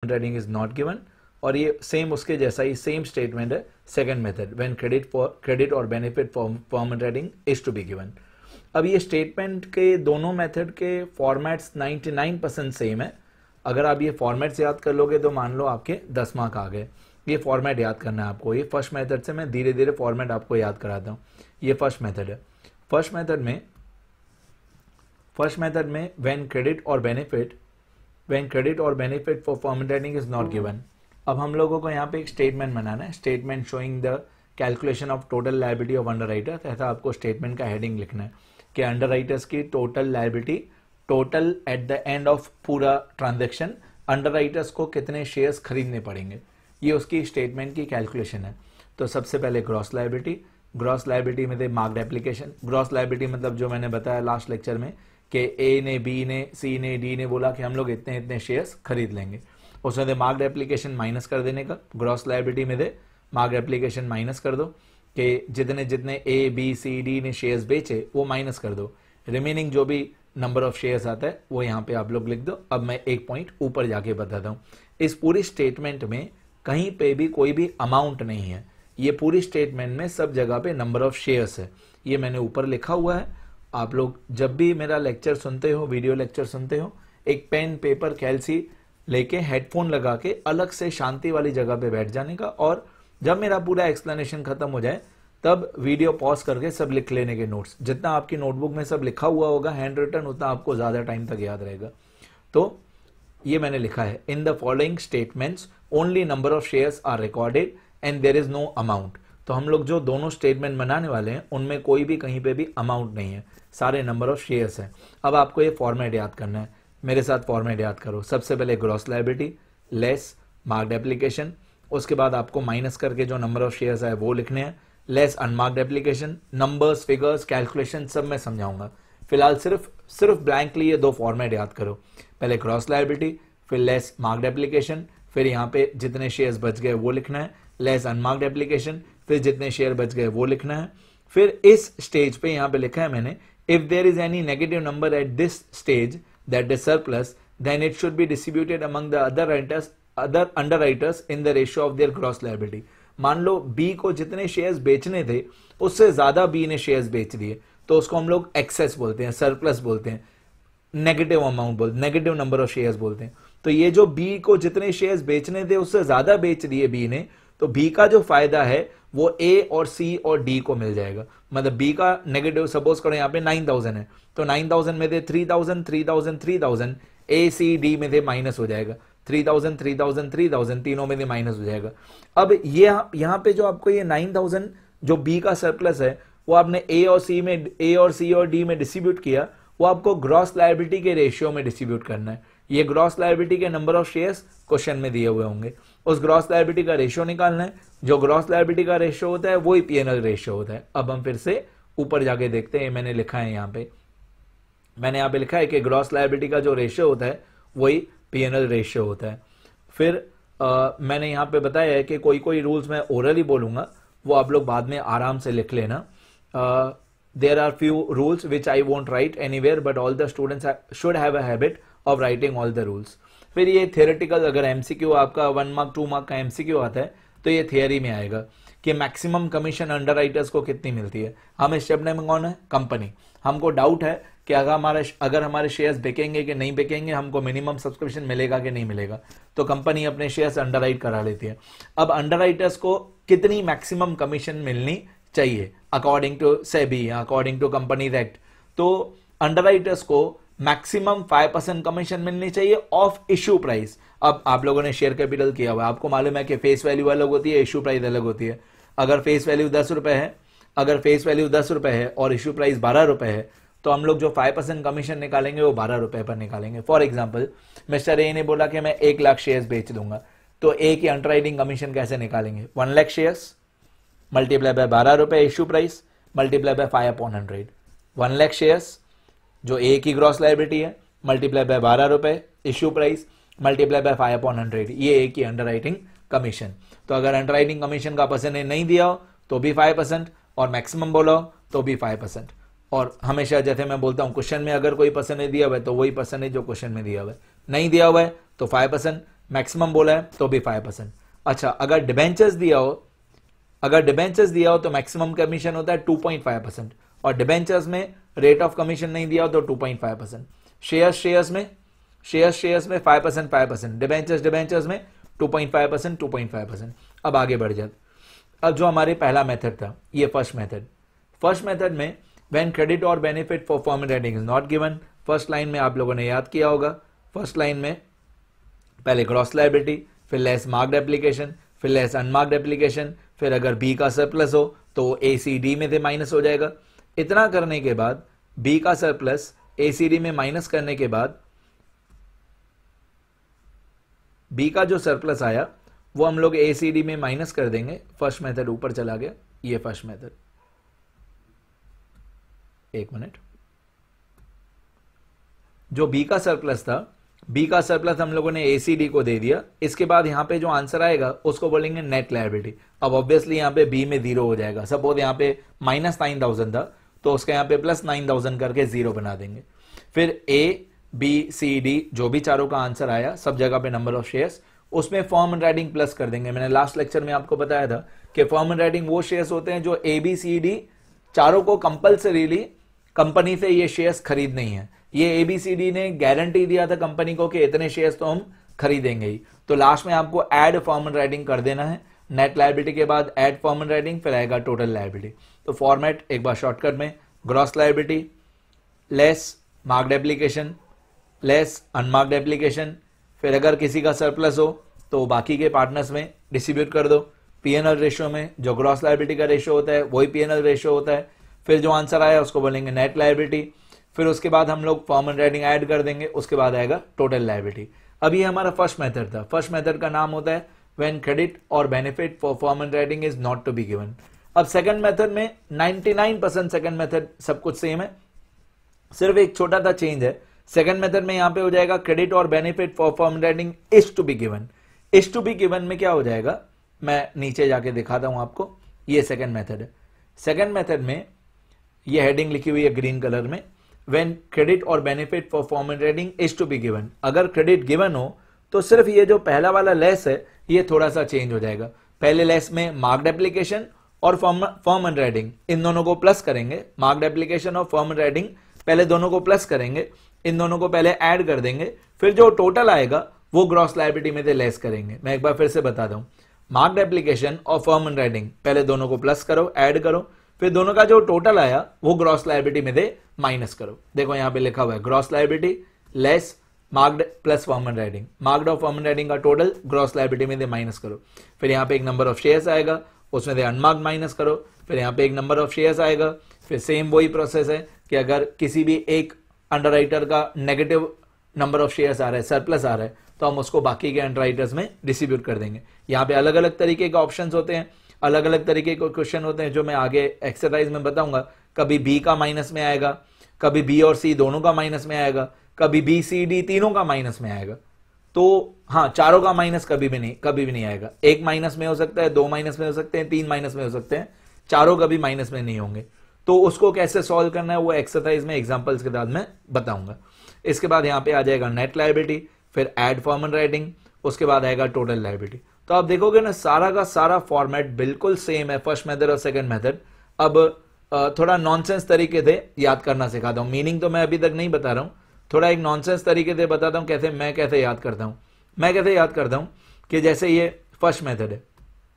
Heading is not given, और ये same उसके जैसा ही सेम स्टेटमेंट है सेकंड मेथड, व्हेन क्रेडिट और benefit format heading is to be given. अब ये स्टेटमेंट के दोनों मेथड के फॉर्मेट्स 99% सेम है। अगर आप ये फॉर्मेट्स याद कर लोगे तो मान लो आपके 10 मार्क आ गए। ये फॉर्मेट याद करना है आपको। ये फर्स्ट मेथड से मैं धीरे धीरे फॉर्मेट आपको याद कराता हूँ। ये फर्स्ट मेथड है। फर्स्ट मेथड में व्हेन क्रेडिट और benefit for format heading is not given. अब हम लोगों को यहाँ पे एक स्टेटमेंट बनाना है, statement showing the calculation of total liability of underwriter. ऐसा आपको स्टेटमेंट का हेडिंग लिखना है कि अंडरराइटर्स की total liability, total at the end of पूरा ट्रांजैक्शन, अंडरराइटर्स को कितने शेयर्स खरीदने पड़ेंगे, ये उसकी स्टेटमेंट की कैलकुलेशन है। तो सबसे पहले ग्रॉस लायबिलिटी में दे मार्क्ड एप्लीकेशन। ग्रॉस लायबिलिटी मतलब जो मैंने बताया लास्ट लेक्चर में कि ए ने, बी ने, सी ने, डी ने बोला कि हम लोग इतने इतने शेयर्स खरीद लेंगे, उसमें दे मार्क्ड एप्लीकेशन माइनस कर देने का। ग्रॉस लायबिलिटी में दे मार्क्ड एप्लीकेशन माइनस कर दो कि जितने जितने ए, बी, सी, डी ने शेयर्स बेचे वो माइनस कर दो। रिमेनिंग जो भी नंबर ऑफ शेयर्स आता है वो यहाँ पे आप लोग लिख दो। अब मैं एक पॉइंट ऊपर जाके बताता हूँ। इस पूरी स्टेटमेंट में कहीं पे भी कोई भी अमाउंट नहीं है। ये पूरी स्टेटमेंट में सब जगह पे नंबर ऑफ शेयर्स है। ये मैंने ऊपर लिखा हुआ है। आप लोग जब भी मेरा लेक्चर सुनते हो, वीडियो लेक्चर सुनते हो, एक पेन, पेपर, कैलसी लेके हेडफोन लगा के अलग से शांति वाली जगह पे बैठ जाने का, और जब मेरा पूरा एक्सप्लेनेशन खत्म हो जाए तब वीडियो पॉज करके सब लिख लेने के नोट्स। जितना आपकी नोटबुक में सब लिखा हुआ होगा हैंड रिटन, उतना आपको ज्यादा टाइम तक याद रहेगा। तो ये मैंने लिखा है, in the following statements only number of shares are recorded and there is no amount. तो हम लोग जो दोनों स्टेटमेंट बनाने वाले हैं उनमें कोई भी कहीं पे भी अमाउंट नहीं है, सारे नंबर ऑफ शेयर्स हैं। अब आपको ये फॉर्मेट याद करना है, मेरे साथ फॉर्मेट याद करो। सबसे पहले gross liability less marked application, उसके बाद आपको माइनस करके जो नंबर ऑफ शेयर्स है वो लिखने हैं, less unmarked application. Numbers, figures, calculation सब मैं समझाऊंगा। फिलहाल सिर्फ ब्लैंकली ये दो फॉर्मेट याद करो, पहले ग्रॉस लायबिलिटी, फिर लेस मार्क्ड एप्लीकेशन, फिर यहाँ पे जितने शेयर्स बच गए वो लिखना है, लेस अनमार्क्ड एप्लीकेशन, फिर जितने शेयर बच गए वो लिखना है। फिर इस स्टेज पे यहाँ पे लिखा है मैंने, if there is any negative number at this stage that is surplus then it should be distributed among the other underwriters in the ratio of their gross liability. मान लो बी को जितने शेयर्स बेचने थे उससे ज्यादा बी ने shares बेच दिए, तो उसको हम लोग एक्सेस बोलते हैं, सरप्लस बोलते हैं, नेगेटिव अमाउंट बोलते, नेगेटिव नंबर ऑफ शेयर्स बोलते हैं। तो ये जो बी को जितने शेयर्स बेचने थे उससे ज्यादा बेच दिए बी ने, तो बी का जो फायदा है वो ए और सी और डी को मिल जाएगा। मतलब बी का नेगेटिव, सपोज करो यहाँ पे 9000 है, तो 9000 में से 3000 3000 3000 ए सी डी में से माइनस हो जाएगा, 3000 3000 3000 तीनों में से माइनस हो जाएगा। अब ये यहाँ पे जो आपको ये 9000 जो बी का सरप्लस है वो आपने ए और सी और डी में डिस्ट्रीब्यूट किया, वो आपको ग्रॉस लायबिलिटी के रेशियो में डिस्ट्रीब्यूट करना है। ये ग्रॉस लायबिलिटी के नंबर ऑफ शेयर्स क्वेश्चन में दिए हुए होंगे, उस ग्रॉस लायबिलिटी का रेशियो निकालना है। जो ग्रॉस लायबिलिटी का रेशियो होता है वही पीएनएल रेशियो होता है। अब हम फिर से ऊपर जाके देखते हैं, मैंने लिखा है यहाँ पे, मैंने यहाँ पे लिखा है कि ग्रॉस लायबिलिटी का जो रेशियो होता है वही पीएनएल रेशियो होता है। फिर मैंने यहाँ पे बताया है कि कोई कोई रूल्स मैं ओरली बोलूंगा, वो आप लोग बाद में आराम से लिख लेना। There are few rules which I won't write anywhere but all the students should have a habit of writing all the rules. फिर ये थियोरेटिकल, अगर एमसीक्यू आपका 1 मार्क 2 मार्क का एमसीक्यू आता है तो ये थियरी में आएगा कि मैक्सिमम कमीशन अंडरराइटर्स को कितनी मिलती है। हम इस स्टेप में कौन है? कंपनी। हमको डाउट है कि अगर हमारे शेयर्स बिकेंगे कि नहीं बिकेंगे, हमको मिनिमम सब्सक्रिप्शन मिलेगा कि नहीं मिलेगा, तो कंपनी अपने शेयर्स अंडरराइट करा लेती है। अब अंडरराइटर्स को कितनी मैक्सिमम कमीशन मिलनी चाहिए according to SEBI, according to companies act? तो अंडरराइटर्स को मैक्सिमम 5% कमीशन मिलनी चाहिए ऑफ इश्यू प्राइस। अब आप लोगों ने शेयर कैपिटल किया हुआ है, आपको मालूम है कि फेस वैल्यू अलग होती है, इश्यू प्राइस अलग होती है। अगर फेस वैल्यू 10 रुपए है, और इश्यू प्राइस 12 रुपए है, तो हम लोग जो 5% कमीशन निकालेंगे वो 12 रुपए पर निकालेंगे। फॉर एग्जाम्पल, मिस्टर ए ने बोला कि मैं 1 लाख शेयर्स बेच दूंगा, तो ए की अंडरराइटिंग कमीशन कैसे निकालेंगे? 1 लाख शेयर्स मल्टीप्लाई बाय 12 रुपए issue price multiply by 5/100। 1 lakh shares जो ए की ग्रॉस लायबिलिटी है मल्टीप्लाई बाय 12 रुपए इश्यू प्राइस मल्टीप्लाई बाय 5/100, ये ए की अंडरराइटिंग कमीशन। तो अगर अंडरराइटिंग कमीशन का परसेंटेज नहीं दिया हो तो भी 5%, और मैक्सिमम बोला हो तो भी 5%। और हमेशा जैसे मैं बोलता हूं, क्वेश्चन में अगर कोई परसेंटेज दिया हुआ है तो वही परसेंटेज जो क्वेश्चन में दिया हुआ है, नहीं दिया हुआ है तो 5%, मैक्सिमम बोला है तो भी 5%। अच्छा, अगर डिबेंचर्स दिया हो तो मैक्सिमम कमीशन होता है 2.5%, और डिबेंचर्स में रेट ऑफ कमीशन नहीं दिया हो तो 2.5%। शेयर्स में 5%, डिबेंचर्स में 2.5%। अब आगे बढ़ जाते। अब जो हमारे पहला मेथड था, ये फर्स्ट मेथड में व्हेन क्रेडिट और benefit for form writing is not given, first line में आप लोगों ने याद किया होगा, फर्स्ट लाइन में पहले ग्रॉस लायबिलिटी, फिर लेस मार्क्ड एप्लीकेशन, फिर लेस अनमार्क्ड एप्लीकेशन, फिर अगर बी का सरप्लस हो तो एसीडी में से माइनस हो जाएगा। इतना करने के बाद बी का सरप्लस एसीडी में माइनस करने के बाद बी का जो सरप्लस आया वो हम लोग एसीडी में माइनस कर देंगे। फर्स्ट मेथड ऊपर चला गया, ये फर्स्ट मेथड। एक मिनट, जो बी का सरप्लस था, बी का सरप्लस हम लोगों ने एसीडी को दे दिया। इसके बाद यहां पे जो आंसर आएगा उसको बोलेंगे नेट लायबिलिटी। अब ऑब्वियसली यहां पे बी में 0 हो जाएगा। सपोज यहां पे -9,000 था तो उसका यहां पे +9,000 करके 0 बना देंगे। फिर ए बी सी डी जो भी चारों का आंसर आया, सब जगह पे नंबर ऑफ शेयर्स, उसमें फॉर्म एंड राइटिंग प्लस कर देंगे। मैंने लास्ट लेक्चर में आपको बताया था कि फॉर्म एंड राइटिंग वो शेयर्स होते हैं जो ए बी सी डी चारों को कंपल्सरीली कंपनी से ये शेयर्स खरीदने ही है। ये एबीसीडी ने गारंटी दिया था कंपनी को कि इतने शेयर्स तो हम खरीदेंगे ही। तो लास्ट में आपको ऐड फॉर्म एंड राइटिंग कर देना है। नेट लायबिलिटी के बाद ऐड फॉर्म एंड राइटिंग, फिर आएगा टोटल लायबिलिटी। तो फॉर्मेट एक बार शॉर्टकट में, gross liability less marked application less unmarked application, फिर अगर किसी का सरप्लस हो तो बाकी के पार्टनर्स में डिस्ट्रीब्यूट कर दो। पीएनएल रेशियो में जो ग्रॉस लायबिलिटी का रेशियो होता है वही पीएनएल रेशियो होता है। फिर जो आंसर आया उसको बोलेंगे नेट लायबिलिटी। फिर उसके बाद हम लोग फॉर्म एंड राइटिंग ऐड कर देंगे, उसके बाद आएगा टोटल लायबिलिटी। अब ये हमारा फर्स्ट मेथड था। फर्स्ट मेथड का नाम होता है व्हेन क्रेडिट और benefit for form and writing is not to be given. अब सेकंड मेथड में 99% सेकंड मेथड सब कुछ सेम है, सिर्फ एक छोटा सा चेंज है। सेकंड मेथड में यहां पे हो जाएगा क्रेडिट और benefit for form and writing is to be given. Is to be given में क्या हो जाएगा, मैं नीचे जाके दिखाता हूं आपको। ये सेकंड मेथड है। सेकंड मेथड में ये हेडिंग लिखी हुई है ग्रीन कलर में, व्हेन क्रेडिट और benefit for form and writing is to be given. अगर क्रेडिट गिवन हो तो सिर्फ ये जो पहला वाला लेस है ये थोड़ा सा चेंज हो जाएगा। पहले लेस में मार्क्ड एप्लीकेशन और फॉर्म एंड राइटिंग इन दोनों को प्लस करेंगे। मार्क्ड एप्लीकेशन और फॉर्म एंड राइटिंग पहले दोनों को प्लस करेंगे, इन दोनों को पहले ऐड कर देंगे। फिर जो टोटल आएगा वो ग्रॉस लायबिलिटी में से लेस करेंगे। मैं एक बार फिर से बता दूं, मार्क्ड एप्लीकेशन और फॉर्म एंड राइटिंग पहले दोनों को प्लस करो, ऐड करो, फिर दोनों का जो टोटल आया वो ग्रॉस लायबिलिटी में से माइनस करो। देखो यहां पे लिखा हुआ है gross liability less marked plus form and writing. Marked और फॉर्म एंड राइटिंग का टोटल ग्रॉस लायबिलिटी में से माइनस करो। फिर यहाँ पे एक नंबर ऑफ शेयर्स आएगा, उसमें से अनमार्क्ड माइनस करो। फिर यहाँ पे एक नंबर ऑफ शेयर्स आएगा। फिर सेम वही प्रोसेस है कि अगर किसी भी एक अंडरराइटर का नेगेटिव नंबर ऑफ शेयर्स आ रहा है, सरप्लस आ रहा है, तो हम उसको बाकी के अंडरराइटर्स में डिस्ट्रीब्यूट कर देंगे। यहाँ पे अलग अलग तरीके के ऑप्शंस होते हैं, अलग अलग तरीके के क्वेश्चन होते हैं जो मैं आगे एक्सरसाइज में बताऊंगा। कभी बी का माइनस में आएगा, कभी बी और सी दोनों का माइनस में आएगा, कभी बी सी डी तीनों का माइनस में आएगा। तो हाँ, चारों का माइनस कभी भी नहीं आएगा। एक माइनस में हो सकता है, दो माइनस में हो सकते हैं, तीन माइनस में हो सकते हैं, चारों कभी माइनस में नहीं होंगे। तो उसको कैसे सॉल्व करना है वो एक्सरसाइज में एग्जांपल्स के बाद मैं बताऊंगा। इसके बाद यहाँ पे आ जाएगा नेट लायबिलिटी, फिर ऐड फॉर्म एंड राइटिंग, उसके बाद आएगा टोटल लायबिलिटी। तो आप देखोगे ना सारा का सारा फॉर्मेट बिल्कुल सेम है, फर्स्ट मेथड और सेकंड मेथड। अब थोड़ा नॉनसेंस तरीके से याद करना सिखाता हूं। मीनिंग तो मैं अभी तक नहीं बता रहा हूं, थोड़ा एक नॉनसेंस तरीके से बताता हूं कैसे मैं कैसे याद करता हूं। मैं कैसे याद करता हूं कि जैसे ये फर्स्ट मेथड है,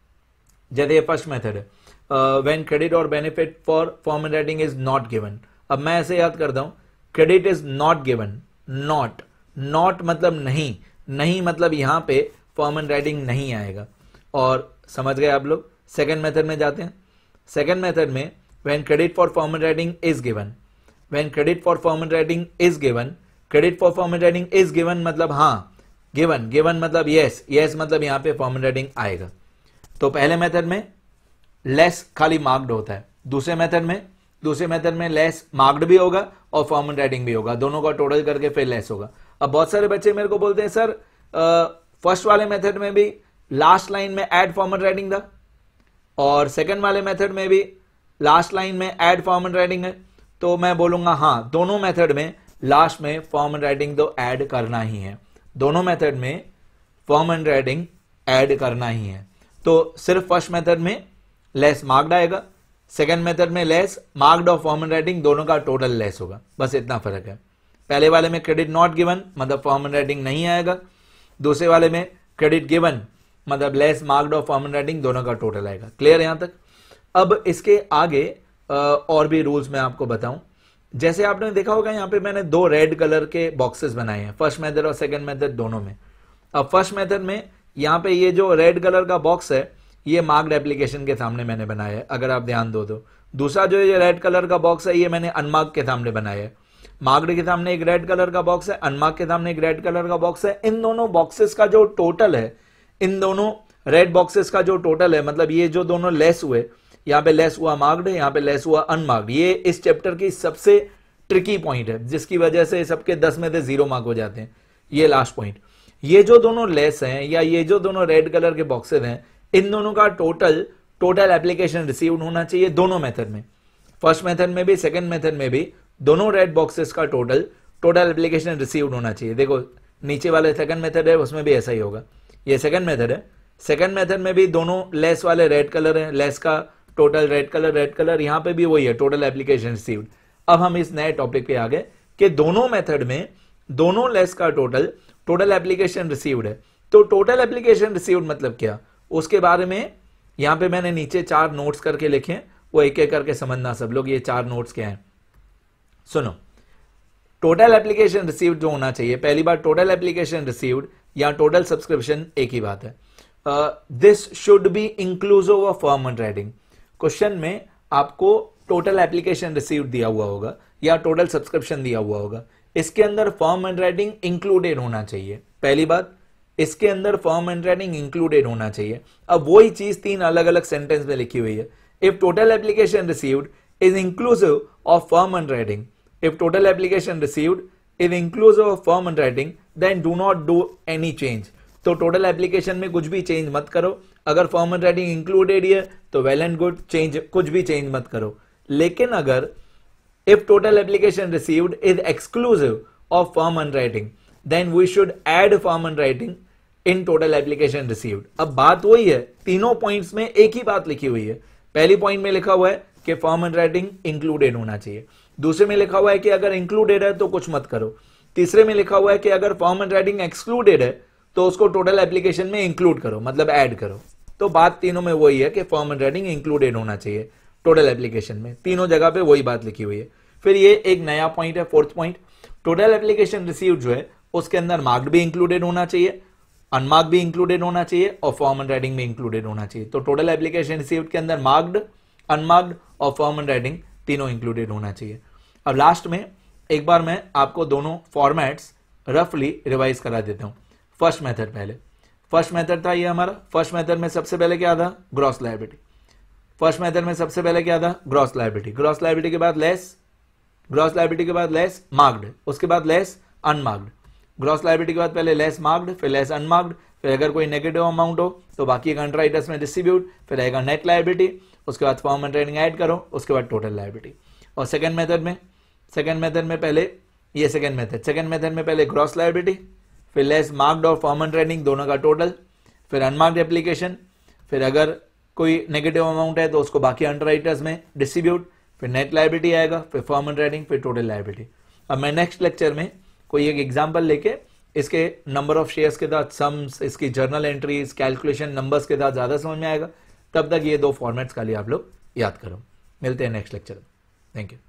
व्हेन क्रेडिट और benefit for form and writing is not given. अब मैं ऐसे याद करता हूं, credit is not given. Not मतलब नहीं मतलब यहां पे फॉर्म एंड राइटिंग नहीं आएगा। और समझ गए आप लोग। सेकंड मेथड में जाते हैं। सेकंड मेथड में when credit for form and writing is given, when credit for form and writing is given, credit for form and writing is given मतलब हाँ, गिवन मतलब यस मतलब यहां पे फॉर्म एंड राइटिंग आएगा। तो पहले मेथड में लेस खाली मार्क्ड होता है, दूसरे मेथड में लेस मार्क्ड भी होगा और फॉर्म एंड राइटिंग भी होगा, दोनों का टोटल करके फिर लेस होगा। अब बहुत सारे बच्चे मेरे को बोलते हैं सर फर्स्ट वाले मेथड में भी लास्ट लाइन में ऐड फॉर्म एंड राइटिंग था और सेकंड वाले मेथड में भी लास्ट लाइन में ऐड फॉर्म एंड राइटिंग है। तो मैं बोलूंगा हाँ, दोनों मेथड में लास्ट में फॉर्म एंड राइटिंग तो ऐड करना ही है। दोनों मेथड में फर्म एंड राइटिंग ऐड करना ही है। तो सिर्फ फर्स्ट मेथड में लेस मार्क्ड आएगा, सेकंड मेथड में लेस मार्क्ड और फर्म एंड राइटिंग दोनों का टोटल लेस होगा, बस इतना फर्क है। पहले वाले में क्रेडिट नॉट गिवन मतलब फर्म एंड राइटिंग नहीं आएगा, दूसरे वाले में क्रेडिट गिवन मतलब लेस मार्क्ड और फर्म एंड राइटिंग दोनों का टोटल आएगा। क्लियर यहां तक? अब इसके आगे और भी रूल्स मैं आपको बताऊं। जैसे आपने देखा होगा यहां पे मैंने दो रेड कलर के बॉक्सेस बनाए हैं, फर्स्ट मेथड और सेकंड मेथड दोनों में। अब फर्स्ट मेथड में यहां पे ये जो रेड कलर का बॉक्स है ये मार्क्ड एप्लीकेशन के सामने मैंने बनाया है, अगर आप ध्यान दो तो। दूसरा जो ये रेड कलर का बॉक्स है ये मैंने अनमार्क्ड के सामने बनाया है। मार्क्ड के सामने एक रेड कलर का बॉक्स है, अनमार्क्ड के सामने एक रेड कलर का बॉक्स है। इन दोनों बॉक्सेस का जो टोटल है, इन दोनों रेड बॉक्सेस का जो टोटल है, मतलब ये जो दोनों लेस हुए, यहां पे लेस हुआ मार्क्ड, यहां पे लेस हुआ अनमार्क्ड, ये इस चैप्टर की सबसे ट्रिकी पॉइंट है जिसकी वजह से सबके 10 में से 0 मार्क हो जाते हैं। ये लास्ट पॉइंट, ये जो दोनों लेस हैं या ये जो दोनों रेड कलर के बॉक्सेस हैं, इन दोनों का टोटल एप्लीकेशन रिसीव्ड होना चाहिए दोनों मेथड में, फर्स्ट मेथड में भी सेकंड मेथड में भी। दोनों रेड बॉक्सेस का टोटल एप्लीकेशन रिसीव्ड होना चाहिए। देखो नीचे वाले सेकंड मेथड है उसमें भी ऐसा ही होगा, ये सेकंड मेथड है, सेकंड मेथड में भी दोनों लेस वाले रेड कलर है, लेस का टोटल रेड कलर, यहां पे भी वही है, टोटल एप्लीकेशन रिसीव्ड। अब हम इस नए टॉपिक पे आ गए कि दोनों मेथड में दोनों लेस का टोटल एप्लीकेशन रिसीव्ड है। तो टोटल एप्लीकेशन रिसीव्ड मतलब क्या, उसके बारे में यहां पे मैंने नीचे 4 नोट्स करके लिखे हैं, वो एक एक करके समझना सब लोग। ये 4 नोट्स क्या हैं सुनो। टोटल एप्लीकेशन रिसीव्ड जो होना चाहिए, पहली बार टोटल एप्लीकेशन रिसीव्ड या टोटल सब्सक्रिप्शन एक ही बात है। This should be inclusive of firm and writing. Question में आपको टोटल एप्लीकेशन रिसीव्ड दिया हुआ होगा या टोटल सब्सक्रिप्शन दिया हुआ होगा, इसके अंदर फर्म एंड राइटिंग इंक्लूडेड होना चाहिए। पहली बात, इसके अंदर फर्म एंड राइटिंग इंक्लूडेड होना चाहिए। अब वही चीज 3 अलग अलग सेंटेंस में लिखी हुई है। If total application received is inclusive of firm and writing, if total application received is inclusive of firm and writing, then do not do any change. तो टोटल एप्लीकेशन में कुछ भी चेंज मत करो। अगर फर्म एंड राइटिंग इंक्लूडेड है तो well and good, कुछ भी चेंज मत करो। लेकिन अगर if total application received is exclusive of firm and writing, then we should add firm and writing in total application received. अब बात वही है, तीनों पॉइंट्स में एक ही बात लिखी हुई है। पहली पॉइंट में लिखा हुआ है कि फर्म एंड राइटिंग इंक्लूडेड होना चाहिए, दूसरे में लिखा हुआ है कि अगर इंक्लूडेड है तो कुछ मत करो, तीसरे में लिखा हुआ है कि अगर फर्म एंड राइटिंग एक्सक्लूडेड है तो उसको टोटल एप्लीकेशन में इंक्लूड करो, मतलब ऐड करो। तो बात तीनों में वही है कि फर्म एंड राइटिंग इंक्लूडेड होना चाहिए टोटल एप्लीकेशन में, तीनों जगह पे वही बात लिखी हुई है। फिर ये एक नया पॉइंट है, fourth point, total application received जो है उसके अंदर मार्क्ड भी इंक्लूडेड होना चाहिए, अनमार्क्ड भी इंक्लूडेड होना चाहिए और फर्म एंड राइटिंग भी इंक्लूडेड होना चाहिए। तो टोटल एप्लीकेशन रिसीव्ड के अंदर मार्क्ड, अनमार्क्ड और फर्म एंड राइटिंग तीनों इंक्लूडेड होना चाहिए। अब लास्ट में एक बार मैं आपको दोनों फॉर्मेट्स रफली रिवाइज करा देता हूं। फर्स्ट मेथड, पहले फर्स्ट मेथड था ये हमारा। फर्स्ट मेथड में सबसे पहले क्या था, ग्रॉस लायबिलिटी। फर्स्ट मेथड में सबसे पहले क्या था, ग्रॉस लायबिलिटी। ग्रॉस लायबिलिटी के बाद लेस, ग्रॉस लायबिलिटी के बाद लेस मार्क्ड, उसके बाद लेस अनमार्क्ड। ग्रॉस लायबिलिटी के बाद पहले लेस मार्क्ड, फिर लेस अनमार्क्ड, फिर अगर कोई नेगेटिव अमाउंट हो तो बाकी अंडरराइटर्स में डिस्ट्रीब्यूट, फिर आएगा नेट लायबिलिटी, उसके बाद फर्म एंड राइटिंग ऐड करो, उसके बाद टोटल लायबिलिटी। और सेकंड मेथड में पहले ये सेकंड मेथड में पहले ग्रॉस लायबिलिटी, फिर लेस मार्क्ड और फर्म एंड राइटिंग दोनों का टोटल, फिर अनमार्क्ड एप्लीकेशन, फिर अगर कोई नेगेटिव अमाउंट है तो उसको बाकी अंडरराइटर्स में डिस्ट्रीब्यूट, फिर नेट लायबिलिटी आएगा, फिर फर्म एंड राइटिंग, फिर टोटल लायबिलिटी। अब मैं नेक्स्ट लेक्चर में कोई एक एग्जांपल लेके इसके नंबर ऑफ शेयर्स के साथ सम्स, इसकी जर्नल एंट्रीज, कैलकुलेशन नंबर्स के साथ ज्यादा समझ में आएगा। तब तक ये 2 फॉर्मेट्स खाली आप लोग याद करो। मिलते हैं नेक्स्ट लेक्चर में। Thank you.